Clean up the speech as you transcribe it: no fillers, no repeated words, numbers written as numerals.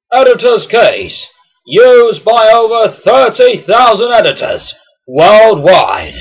Editor's Case, used by over 30,000 editors worldwide.